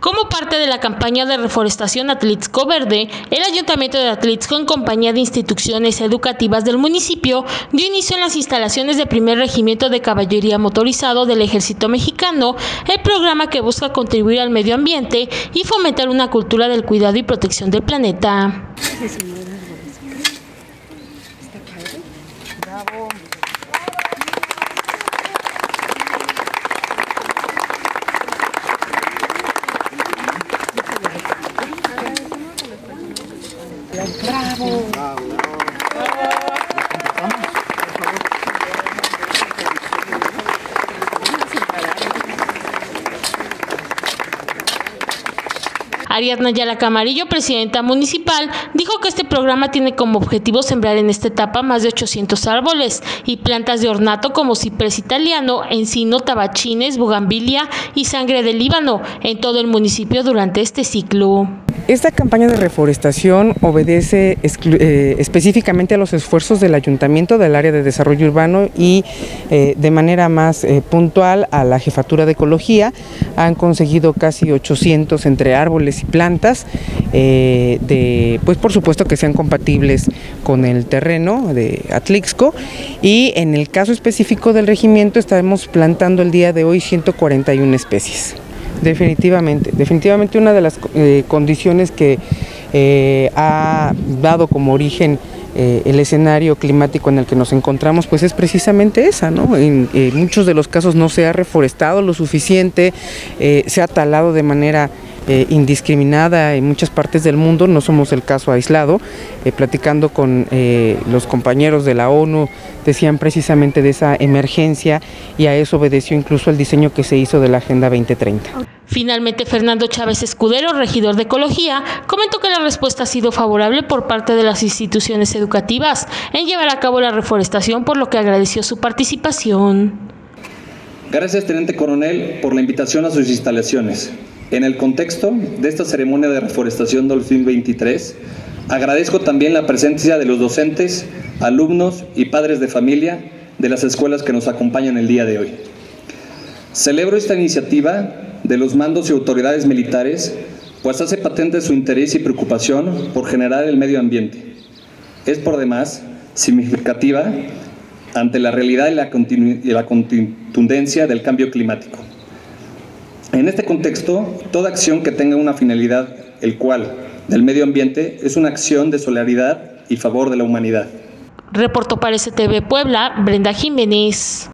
Como parte de la campaña de reforestación Atlixco Verde, el Ayuntamiento de Atlixco, en compañía de instituciones educativas del municipio, dio inicio en las instalaciones del primer regimiento de caballería motorizado del Ejército Mexicano, el programa que busca contribuir al medio ambiente y fomentar una cultura del cuidado y protección del planeta. ¡Bravo! Ariadna Ayala Camarillo, presidenta municipal, dijo que este programa tiene como objetivo sembrar en esta etapa más de 800 árboles y plantas de ornato como ciprés italiano, encino, tabachines, bugambilia y sangre de Líbano en todo el municipio durante este ciclo. Esta campaña de reforestación obedece específicamente a los esfuerzos del Ayuntamiento del área de desarrollo urbano y de manera más puntual a la Jefatura de Ecología. Han conseguido casi 800 entre árboles y plantas, pues por supuesto que sean compatibles con el terreno de Atlixco, y en el caso específico del regimiento estamos plantando el día de hoy 141 especies. Definitivamente una de las condiciones que ha dado como origen el escenario climático en el que nos encontramos, pues es precisamente esa, ¿no? En muchos de los casos no se ha reforestado lo suficiente, se ha talado de manera indiscriminada en muchas partes del mundo. No somos el caso aislado. Platicando con los compañeros de la ONU, decían precisamente de esa emergencia, y a eso obedeció incluso el diseño que se hizo de la Agenda 2030. Finalmente, Fernando Chávez Escudero, regidor de Ecología, comentó que la respuesta ha sido favorable por parte de las instituciones educativas en llevar a cabo la reforestación, por lo que agradeció su participación. Gracias, Teniente Coronel, por la invitación a sus instalaciones. En el contexto de esta ceremonia de reforestación 2023, agradezco también la presencia de los docentes, alumnos y padres de familia de las escuelas que nos acompañan el día de hoy. Celebro esta iniciativa de los mandos y autoridades militares, pues hace patente su interés y preocupación por generar el medio ambiente. Es por demás significativa ante la realidad y la contundencia del cambio climático. En este contexto, toda acción que tenga una finalidad, el cual del medio ambiente, es una acción de solidaridad y favor de la humanidad. Reportó para STV Puebla, Brenda Jiménez.